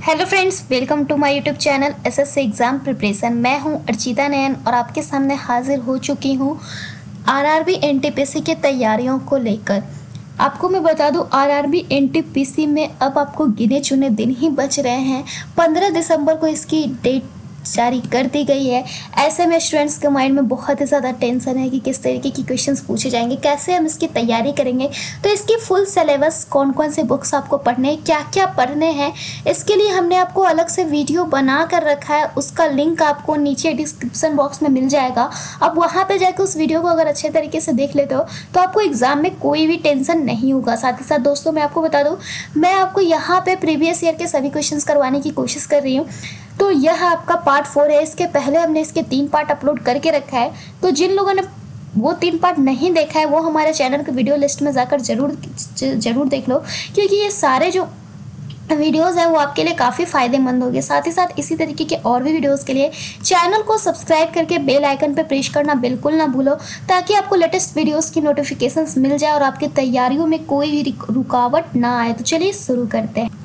Hello friends, welcome to my YouTube channel SSC exam preparation. मैं हूं अर्चिता नयन और आपके सामने हाजिर हो चुकी हूं आरआरबी एनटीपीसी की तैयारियों को लेकर। आपको मैं बता दूं, आरआरबी एनटीपीसी में अब आपको गिने चुने दिन ही बच रहे हैं। 15 दिसंबर को इसकी डेट जारी कर दी गई है। ऐसे में स्टूडेंट्स के माइंड में बहुत ही ज़्यादा टेंशन है कि किस तरीके की क्वेश्चंस पूछे जाएंगे, कैसे हम इसकी तैयारी करेंगे। तो इसकी फुल सिलेबस, कौन कौन से बुक्स आपको पढ़ने हैं, क्या क्या पढ़ने हैं, इसके लिए हमने आपको अलग से वीडियो बना कर रखा है। उसका लिंक आपको नीचे डिस्क्रिप्शन बॉक्स में मिल जाएगा। अब वहाँ पर जाकर उस वीडियो को अगर अच्छे तरीके से देख लेते हो तो आपको एग्ज़ाम में कोई भी टेंशन नहीं होगा। साथ ही साथ दोस्तों, मैं आपको बता दूँ, मैं आपको यहाँ पर प्रीवियस ईयर के सभी क्वेश्चन करवाने की कोशिश कर रही हूँ। तो यह आपका पार्ट 4 है। इसके पहले हमने इसके 3 पार्ट अपलोड करके रखा है। तो जिन लोगों ने वो 3 पार्ट नहीं देखा है वो हमारे चैनल के वीडियो लिस्ट में जाकर ज़रूर देख लो, क्योंकि ये सारे जो वीडियोस हैं वो आपके लिए काफ़ी फ़ायदेमंद होंगे। साथ ही साथ इसी तरीके के और भी वीडियोस के लिए चैनल को सब्सक्राइब करके बेल आइकन पर प्रेस करना बिल्कुल ना भूलो, ताकि आपको लेटेस्ट वीडियोस की नोटिफिकेशंस मिल जाए और आपकी तैयारियों में कोई भी रुकावट ना आए। तो चलिए शुरू करते हैं।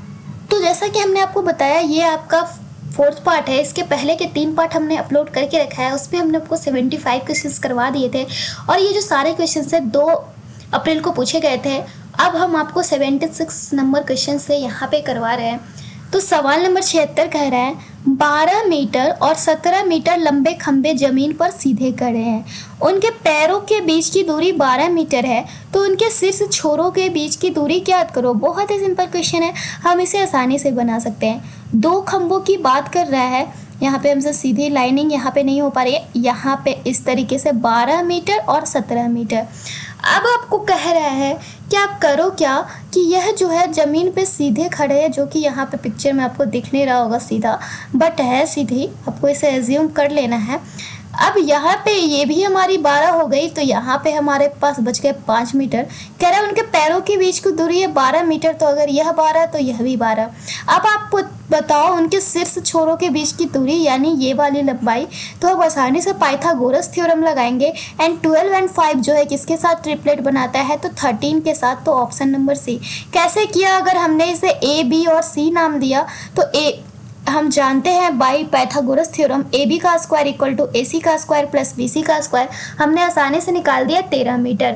तो जैसा कि हमने आपको बताया, ये आपका 4th पार्ट है। इसके पहले के 3 पार्ट हमने अपलोड करके रखा है। उसमें हमने आपको 75 क्वेश्चंस करवा दिए थे और ये जो सारे क्वेश्चंस हैं 2 अप्रैल को पूछे गए थे। अब हम आपको 76 नंबर क्वेश्चन से यहाँ पे करवा रहे हैं। तो सवाल नंबर 76 कह रहा है, 12 मीटर और 17 मीटर लंबे खंभे जमीन पर सीधे खड़े हैं। उनके पैरों के बीच की दूरी 12 मीटर है, तो उनके शीर्ष छोरों के बीच की दूरी ज्ञात करो। बहुत ही सिंपल क्वेश्चन है, हम इसे आसानी से बना सकते हैं। 2 खंभों की बात कर रहा है। यहाँ पे हमसे सीधी लाइनिंग यहाँ पे नहीं हो पा रही है। यहाँ पे इस तरीके से 12 मीटर और 17 मीटर। अब आपको कह रहा है कि आप करो क्या कि यह जो है ज़मीन पे सीधे खड़े हैं, जो कि यहाँ पे पिक्चर में आपको दिख नहीं रहा होगा सीधा, बट है सीधी। आपको इसे एज्यूम कर लेना है। अब यहाँ पे ये भी हमारी 12 हो गई, तो यहाँ पे हमारे पास बच गए 5 मीटर। कह रहा है उनके पैरों के बीच की दूरी है 12 मीटर, तो अगर यह 12 तो यह भी 12। अब आप बताओ उनके शीर्ष छोरों के बीच की दूरी, यानी ये वाली लंबाई। तो अब आसानी से पाइथागोरस थ्योरम लगाएंगे। एंड 12 और 5 जो है किसके साथ ट्रिपलेट बनाता है, तो 13 के साथ। तो ऑप्शन नंबर सी। कैसे किया, अगर हमने इसे ए, बी और सी नाम दिया तो ए हम जानते हैं by Pythagoras theorem A B का square equal to A C का स्क्वायर प्लस बी सी का स्क्वायर। हमने आसानी से निकाल दिया 13 मीटर।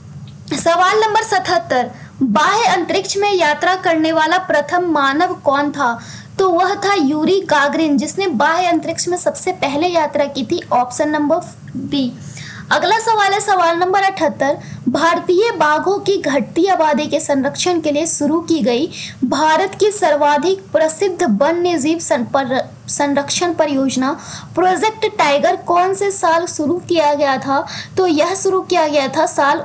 सवाल नंबर 77, बाह्य अंतरिक्ष में यात्रा करने वाला प्रथम मानव कौन था? तो वह था यूरी गागरिन, जिसने बाह्य अंतरिक्ष में सबसे पहले यात्रा की थी। Option number B. अगला सवाल है सवाल नंबर 78, भारतीय बाघों की घटती आबादी के संरक्षण के लिए शुरू की गई भारत की सर्वाधिक प्रसिद्ध वन्य जीव संरक्षण परियोजना प्रोजेक्ट टाइगर कौन से साल शुरू किया गया था? तो यह शुरू किया गया था साल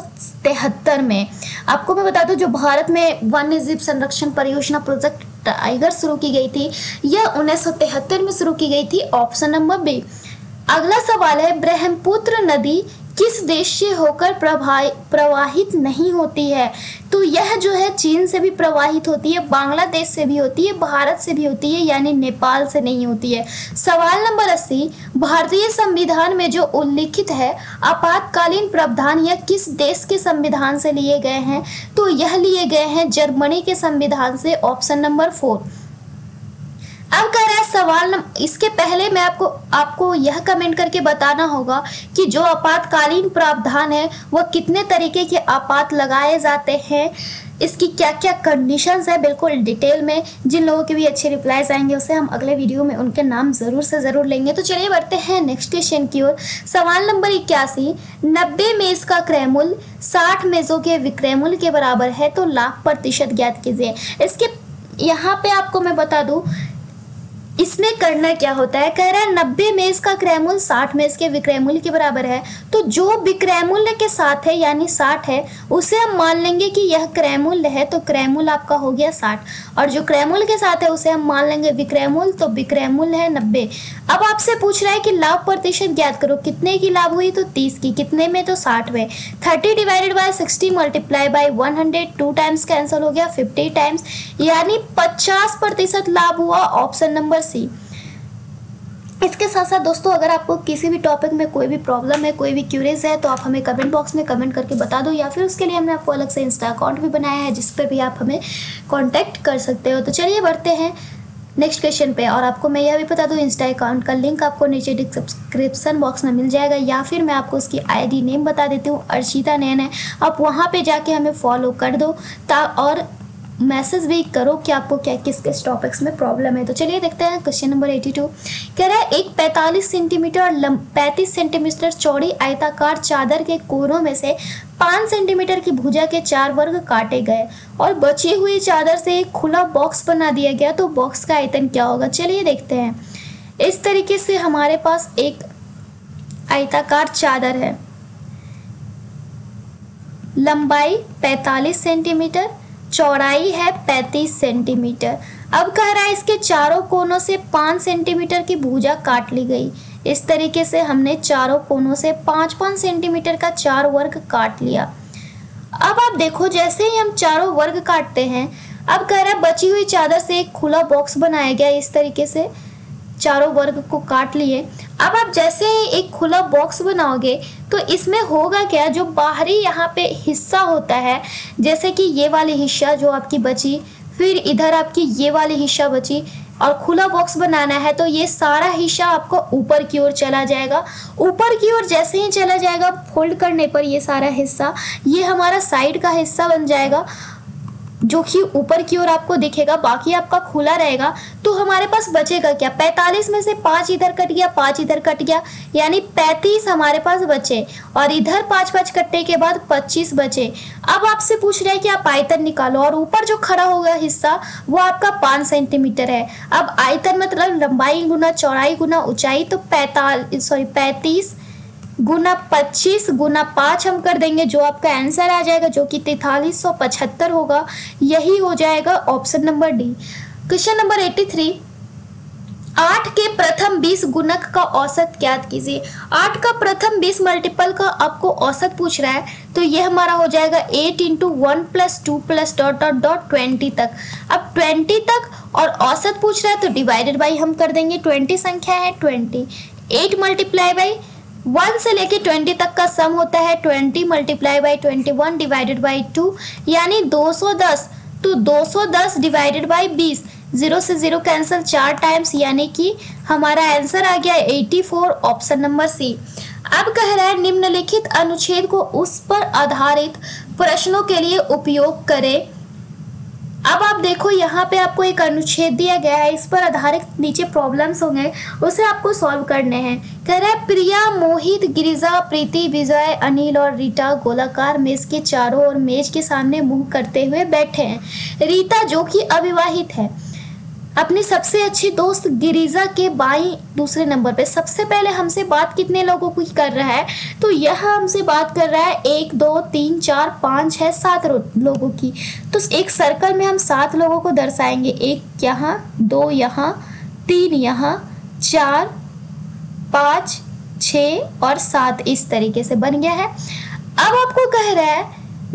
1973 में। आपको मैं बता दूं, जो भारत में वन्य जीव संरक्षण परियोजना प्रोजेक्ट टाइगर शुरू की गई थी, यह 1973 में शुरू की गई थी। Option number B. अगला सवाल है, ब्रह्मपुत्र नदी किस देश से होकर प्रवाहित नहीं होती है? तो यह जो है चीन से भी प्रवाहित होती है, बांग्लादेश से भी होती है, भारत से भी होती है, यानी नेपाल से नहीं होती है। सवाल नंबर 80, भारतीय संविधान में जो उल्लिखित है आपातकालीन प्रावधान यह किस देश के संविधान से लिए गए हैं? तो यह लिए गए हैं जर्मनी के संविधान से। Option number 4। अब कह रहा है सवाल इसके पहले मैं आपको यह कमेंट करके बताना होगा कि जो आपातकालीन प्रावधान है वह कितने तरीके के आपात लगाए जाते हैं, इसकी क्या क्या कंडीशंस है, बिल्कुल डिटेल में। जिन लोगों के भी अच्छे रिप्लाईज आएंगे उसे हम अगले वीडियो में उनके नाम ज़रूर से ज़रूर लेंगे। तो चलिए बढ़ते हैं नेक्स्ट क्वेश्चन की ओर। सवाल नंबर 81, 90 मेज़ का क्रय मूल्य 60 मेज़ों के विक्रय मूल्य के बराबर है, तो लाख प्रतिशत ज्ञात कीजिए। इसके यहाँ पे आपको मैं बता दूँ इसमें करना क्या होता है। कह रहा है 90 मेज का क्रय मूल्य 60 मेज के विक्रय मूल्य के बराबर है, तो जो विक्रय मूल्य के साथ है यानी 60 है, उसे हम मान लेंगे कि यह क्रय मूल्य है, तो क्रय मूल्य आपका हो गया 60। और जो क्रय मूल्य के साथ है उसे हम मान लेंगे विक्रय मूल्य, तो विक्रय मूल्य है 90। अब आपसे पूछ रहा है कि लाभ प्रतिशत ज्ञात करो। कितने की लाभ हुई? तो 30 की। कितने में? तो 60 में। 30 divided by 60 multiply by 100, 2 times cancel हो गया, 50 टाइम्स, यानी 50% लाभ हुआ। Option number C. इसके साथ साथ दोस्तों, अगर आपको किसी भी टॉपिक में कोई भी प्रॉब्लम है, कोई भी क्यूरीज है, तो आप हमें कमेंट बॉक्स में कमेंट करके बता दो, या फिर उसके लिए हमने आपको अलग से इंस्टा अकाउंट भी बनाया है जिस पर भी आप हमें कांटेक्ट कर सकते हो। तो चलिए बढ़ते हैं नेक्स्ट क्वेश्चन पे। और आपको मैं यह भी बता दूं, इंस्टा अकाउंट का लिंक आपको नीचे डिस्क्रिप्शन बॉक्स में मिल जाएगा, या फिर मैं आपको उसकी आईडी नेम बता देती हूँ, अर्चिता नैन है। आप वहाँ पे जाके हमें फॉलो कर दो और मैसेज भी करो कि आपको क्या किस किस टॉपिक्स में प्रॉब्लम है। तो चलिए देखते हैं क्वेश्चन नंबर 82। कह रहा है एक 45 सेंटीमीटर और 35 सेंटीमीटर चौड़ी आयताकार चादर के कोनों में से 5 सेंटीमीटर की भुजा के 4 वर्ग काटे गए और बची हुई चादर से एक खुला बॉक्स बना दिया गया, तो बॉक्स का आयतन क्या होगा। चलिए देखते हैं। इस तरीके से हमारे पास एक आयताकार चादर है, लंबाई 45 सेंटीमीटर, चौड़ाई है 35 सेंटीमीटर। अब कह रहा है इसके चारों कोनों से 5 सेंटीमीटर की भुजा काट ली गई। इस तरीके से हमने चारों कोनों से 5-5 सेंटीमीटर का 4 वर्ग काट लिया। अब आप देखो, जैसे ही हम चारों वर्ग काटते हैं, अब कह रहा है बची हुई चादर से एक खुला बॉक्स बनाया गया। इस तरीके से चारों वर्ग को काट लिए। अब आप जैसे ही एक खुला बॉक्स बनाओगे तो इसमें होगा क्या, जो बाहरी यहाँ पे हिस्सा होता है, जैसे कि ये वाली हिस्सा जो आपकी बची, फिर इधर आपकी ये वाली हिस्सा बची, और खुला बॉक्स बनाना है तो ये सारा हिस्सा आपको ऊपर की ओर चला जाएगा। ऊपर की ओर जैसे ही चला जाएगा, फोल्ड करने पर ये सारा हिस्सा, ये हमारा साइड का हिस्सा बन जाएगा, जो कि ऊपर की ओर आपको दिखेगा, बाकी आपका खुला रहेगा। तो हमारे पास बचेगा क्या, 45 में से 5 इधर कट गया, 5 इधर कट गया, यानी 35 हमारे पास बचे, और इधर 5-5 कटने के बाद 25 बचे। अब आपसे पूछ रहा है कि आप आयतन निकालो, और ऊपर जो खड़ा होगा हिस्सा वो आपका 5 सेंटीमीटर है। अब आयतन मतलब लंबाई गुना चौड़ाई गुना ऊंचाई, तो 35 गुना 25 गुना 5 हम कर देंगे, जो आपका आंसर आ जाएगा, जो कि 4375 होगा। यही हो जाएगा option number D. Question number 83। 8 के प्रथम 20 गुणक का औसत ज्ञात कीजिए। 8 का प्रथम 20 मल्टीपल का आपको औसत पूछ रहा है, तो ये हमारा हो जाएगा 8 × 1 + 2 + ... 20 तक। अब 20 तक और औसत पूछ रहा है, तो डिवाइडेड बाई हम कर देंगे। 20 संख्या है 20, 8 × 1 से लेके 20 तक का सम होता है 20 × 21 डिवाइडेड बाई 2, यानी 210। तो 210 डिवाइडेड बाई 20, 0 से 0 कैंसिल 4 टाइम्स, यानी कि हमारा आंसर आ गया 84, ऑप्शन नंबर सी। अब कह रहा है निम्नलिखित अनुच्छेद को उस पर आधारित प्रश्नों के लिए उपयोग करें। अब आप देखो, यहाँ पे आपको एक अनुच्छेद दिया गया है, इस पर आधारित नीचे प्रॉब्लम्स होंगे, उसे आपको सॉल्व करने हैं। कह रहा है प्रिया, मोहित, गिरिजा, प्रीति, विजय, अनिल और रीता गोलाकार मेज के चारों ओर मेज के सामने मुंह करते हुए बैठे हैं। रीता जो कि अविवाहित है, अपनी सबसे अच्छी दोस्त गिरिजा के बाई दूसरे नंबर पे सबसे पहले हमसे बात कितने लोगों की कर रहा है, तो यह हमसे बात कर रहा है 1 2 3 4 5 6 7 लोगों की। तो एक सर्कल में हम 7 लोगों को दर्शाएंगे, 1 यहाँ, 2 यहाँ, 3 यहाँ, 4 5 6 और 7, इस तरीके से बन गया है। अब आपको कह रहा है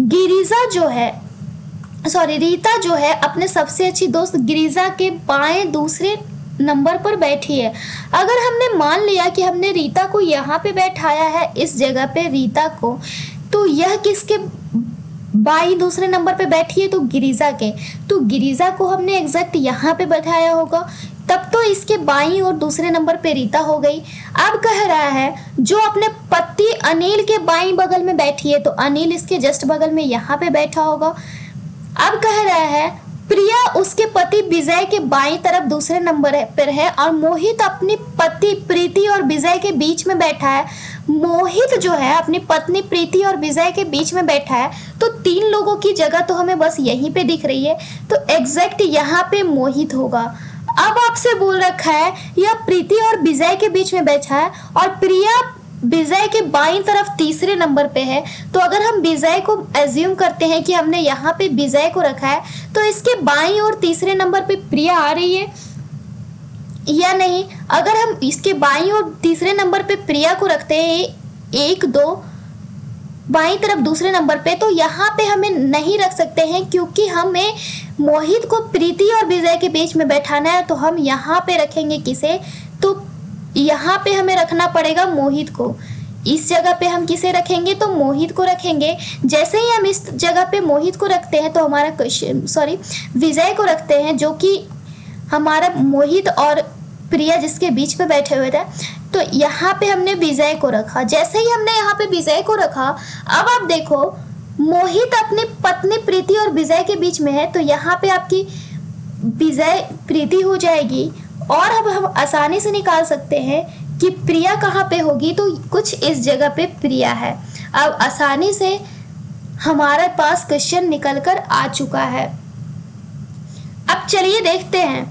रीता जो है अपने सबसे अच्छी दोस्त गिरिजा के बाएं दूसरे नंबर पर बैठी है। अगर हमने मान लिया कि हमने रीता को यहाँ पे बैठाया है, इस जगह पे रीता को, तो यह किसके बाई दूसरे नंबर पे बैठी है, तो गिरिजा के। तो गिरिजा को हमने एग्जैक्ट यहाँ पे बैठाया होगा, तब तो इसके बाई और दूसरे नंबर पे रीता हो गई। अब कह रहा है जो अपने पति अनिल के बाई बगल में बैठी है, तो अनिल इसके जस्ट बगल में यहाँ पे बैठा होगा। अब कह रहा है प्रिया उसके पति विजय के बाईं तरफ दूसरे नंबर पर है, और मोहित अपनी पति प्रीति और विजय के बीच में बैठा है। मोहित जो है अपनी पत्नी प्रीति और विजय के बीच में बैठा है, तो 3 लोगों की जगह तो हमें बस यहीं पे दिख रही है, तो एग्जैक्ट यहाँ पे मोहित होगा। अब आपसे बोल रखा है यह प्रीति और विजय के बीच में बैठा है, और प्रिया विजय के बाईं तरफ तीसरे नंबर पे है। तो अगर हम विजय को एज्यूम करते हैं कि हमने यहाँ पे विजय को रखा है, तो इसके बाईं और तीसरे नंबर पे प्रिया आ रही है या नहीं। अगर हम इसके बाईं और तीसरे नंबर पे प्रिया को रखते हैं 1 2 बाईं तरफ दूसरे नंबर पे, तो यहाँ पे हमें नहीं रख सकते हैं, क्योंकि हमें मोहित को प्रीति और विजय के बीच में बैठाना है। तो हम यहाँ पे रखेंगे किसे, तो यहाँ पे हमें रखना पड़ेगा मोहित को। इस जगह पे हम किसे रखेंगे, तो मोहित को रखेंगे। जैसे ही हम इस जगह पे मोहित को रखते हैं तो हमारा क्वेश्चन विजय को रखते हैं, जो कि हमारा मोहित और प्रिया जिसके बीच में बैठे हुए थे। तो यहाँ पे हमने विजय को रखा। जैसे ही हमने यहाँ पे विजय को रखा, अब आप देखो मोहित अपनी पत्नी प्रीति और विजय के बीच में है, तो यहाँ पे आपकी विजय प्रीति हो जाएगी। और अब हम आसानी से निकाल सकते हैं कि प्रिया कहाँ पे होगी, तो कुछ इस जगह पे प्रिया है। अब आसानी से हमारे पास क्वेश्चन निकल कर आ चुका है। अब चलिए देखते हैं।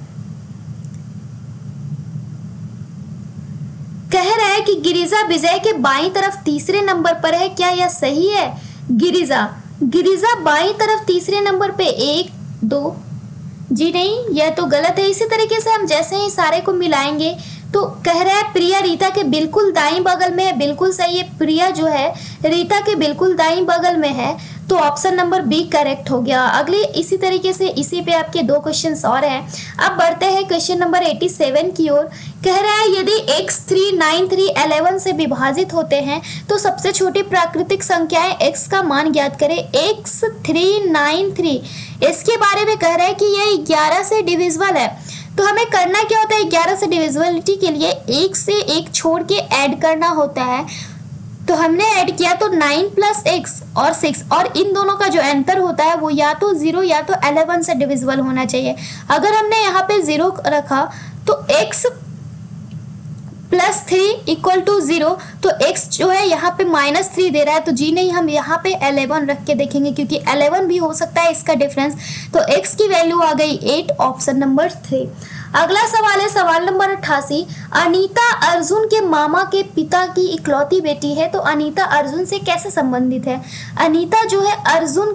कह रहा है कि गिरिजा विजय के बाईं तरफ तीसरे नंबर पर है, क्या यह सही है? गिरिजा बाईं तरफ तीसरे नंबर पे 1 2, जी नहीं, यह तो गलत है। इसी तरीके से हम जैसे ही सारे को मिलाएंगे तो कह रहा है प्रिया रीता के बिल्कुल दाईं बगल में है, बिल्कुल सही है। प्रिया जो है रीता के बिल्कुल दाईं बगल में है, तो ऑप्शन नंबर बी करेक्ट हो गया। अगले इसी तरीके से इसी पे आपके 2 क्वेश्चंस और हैं। अब बढ़ते हैं क्वेश्चन नंबर 87 की ओर। कह रहा है यदि x 3 9 3 11 से विभाजित होते हैं तो सबसे छोटी प्राकृतिक संख्याएं x का मान ज्ञात करें। x 3 9 3 इसके बारे में कह रहा है कि यह 11 से डिविजिबल है। तो हमें करना क्या होता है, 11 से डिविजिबिलिटी के लिए 1 से 1 छोड़ के ऐड करना होता है। तो हमने ऐड किया तो 9 + x और 6, और इन दोनों का जो अंतर होता है वो या तो 0 या तो 11 से डिविजिबल होना चाहिए। अगर हमने यहाँ पे 0 रखा तो x + 3 = 0, तो x जो है यहाँ पे -3 दे रहा है, तो जी नहीं, हम यहाँ पे 11 रख के देखेंगे क्योंकि 11 भी हो सकता है इसका डिफरेंस। तो x की वैल्यू आ गई 8, ऑप्शन नंबर 3। अगला सवाल है सवाल नंबर 88। अनीता अर्जुन के मामा के पिता की इकलौती बेटी है, तो अनीता अर्जुन से कैसे संबंधित है? अनीता जो है अर्जुन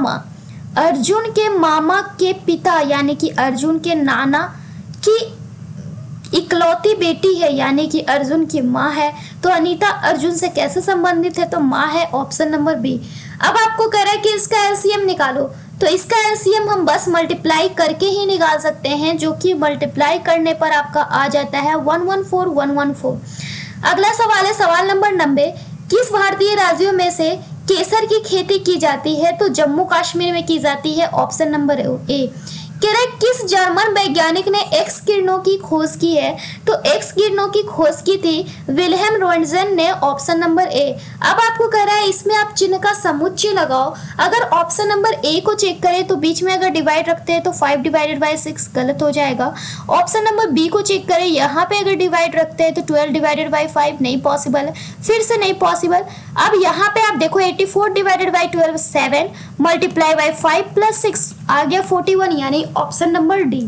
के मामा के पिता यानी कि अर्जुन के नाना की इकलौती बेटी है, यानी कि अर्जुन की माँ है। तो अनीता अर्जुन से कैसे संबंधित है? तो माँ है, ऑप्शन नंबर बी। अब आपको कह रहा है कि इसका एलसीएम निकालो, तो इसका एलसीएम हम बस मल्टीप्लाई करके ही निकाल सकते हैं, जो कि मल्टीप्लाई करने पर आपका आ जाता है 114। अगला सवाल है सवाल नंबर 90। किस भारतीय राज्यों में से केसर की खेती की जाती है? तो जम्मू कश्मीर में की जाती है, ऑप्शन नंबर ए। कह रहा है किस जर्मन वैज्ञानिक ने एक्स किरणों की खोज की है? तो एक्स किरणों की खोज की थी विल्हेम रोंटगेन ने, ऑप्शन नंबर ए। अब आपको कह रहा है इसमें आप चिन्ह का समुच्चय लगाओ। अगर ऑप्शन नंबर ए को चेक करें तो बीच में अगर डिवाइड रखते हैं तो 5/6 गलत हो जाएगा। ऑप्शन नंबर बी को चेक करें, यहाँ पे अगर डिवाइड रखते हैं तो 12/5 नहीं पॉसिबल है, फिर से नहीं पॉसिबल। अब यहाँ पे आप देखो 84/12 7 × 5 + 6 आ गया 41, यानी ऑप्शन नंबर डी।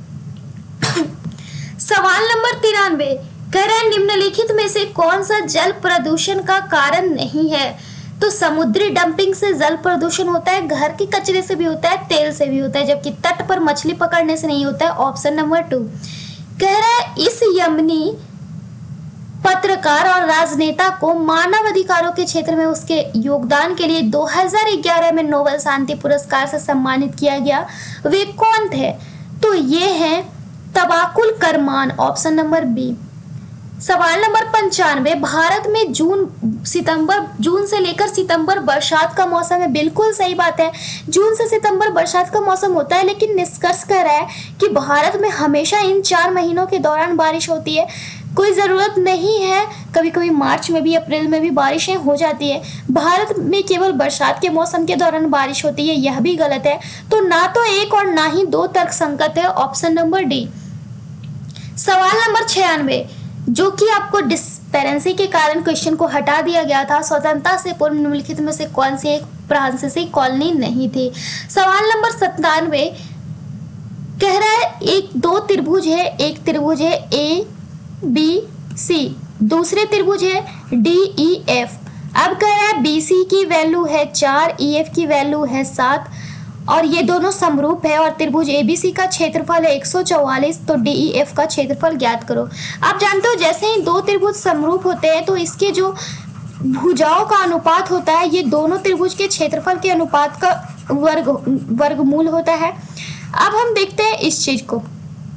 सवाल नंबर 93। कह रहे हैं निम्नलिखित में से कौन सा जल प्रदूषण का कारण नहीं है? तो समुद्री डंपिंग से जल प्रदूषण होता है, घर के कचरे से भी होता है, तेल से भी होता है, जबकि तट पर मछली पकड़ने से नहीं होता है, ऑप्शन नंबर 2। कह रहा है इस यमनी पत्रकार और राजनेता को मानव अधिकारों के क्षेत्र में उसके योगदान के लिए 2011 में नोबेल शांति पुरस्कार से सम्मानित किया गया। वे कौन थे? तो ये हैं Tawakkol Karman, option number B. सवाल नंबर 95। भारत में जून से लेकर सितंबर बरसात का मौसम है, बिल्कुल सही बात है, जून से सितंबर बरसात का मौसम होता है, लेकिन निष्कर्ष कह रहा है कि भारत में हमेशा इन 4 महीनों के दौरान बारिश होती है। कोई ज़रूरत नहीं है, कभी कभी मार्च में भी अप्रैल में भी बारिशें हो जाती है। भारत में केवल बरसात के मौसम के दौरान बारिश होती है, यह भी गलत है। तो ना तो 1 और ना ही 2 तर्कसंगत है, ऑप्शन नंबर डी। सवाल नंबर 96, जो कि आपको डिस्पेरेंसी के कारण क्वेश्चन को हटा दिया गया था। स्वतंत्रता से पूर्व निम्नलिखित में से कौन सी एक फ्रांसीसी कॉलोनी नहीं थी? सवाल नंबर 97। कह रहा है 2 त्रिभुज है, एक त्रिभुज है ABC, दूसरे त्रिभुज है DEF। अब कह रहा है BC की वैल्यू है 4, EF की वैल्यू है 7 और ये दोनों समरूप है, और त्रिभुज ABC का क्षेत्रफल है 144, तो DEF का क्षेत्रफल ज्ञात करो। आप जानते हो जैसे ही 2 त्रिभुज समरूप होते हैं तो इसके जो भुजाओं का अनुपात होता है ये दोनों त्रिभुज के क्षेत्रफल के अनुपात का वर्गमूल होता है। अब हम देखते हैं इस चीज को।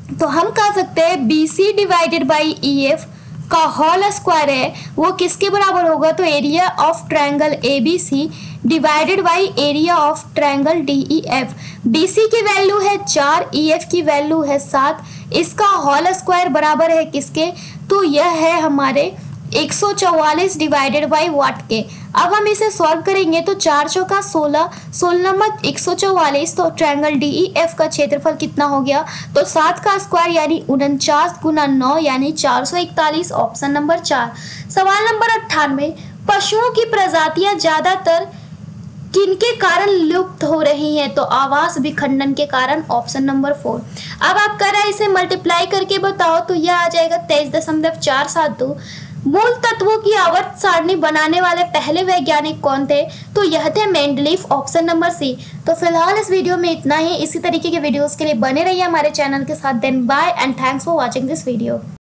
तो हम कह सकते हैं BC डिवाइडेड बाई EF का होल स्क्वायर है वो किसके बराबर होगा, तो area of triangle ABC divided by area of triangle DEF। BC की वैल्यू है 4, EF की वैल्यू है 7, इसका होल स्क्वायर बराबर है किसके, तो यह है हमारे 144 डिवाइडेड बाई वाट के। अब हम इसे सॉल्व करेंगे तो 4 चौका 16, 16 मत 144, तो ट्रायंगल DEF का क्षेत्रफल कितना हो गया, तो 7 का स्क्वायर यानी 49 गुना 9 यानी 441, ऑप्शन नंबर 4। सवाल नंबर 98, पशुओं की प्रजातियां ज्यादातर किनके कारण लुप्त हो रही हैं, तो आवास विखंडन के कारण, ऑप्शन नंबर 4। अब आप कर रहे हैं इसे मल्टीप्लाई करके बताओ तो यह आ जाएगा 23.472। मूल तत्वों की आवर्त सारणी बनाने वाले पहले वैज्ञानिक कौन थे, तो यह थे मेंडलीफ, ऑप्शन नंबर सी। तो फिलहाल इस वीडियो में इतना ही। इसी तरीके के वीडियोस के लिए बने रहिए हमारे चैनल के साथ। Then bye and thanks for watching this video.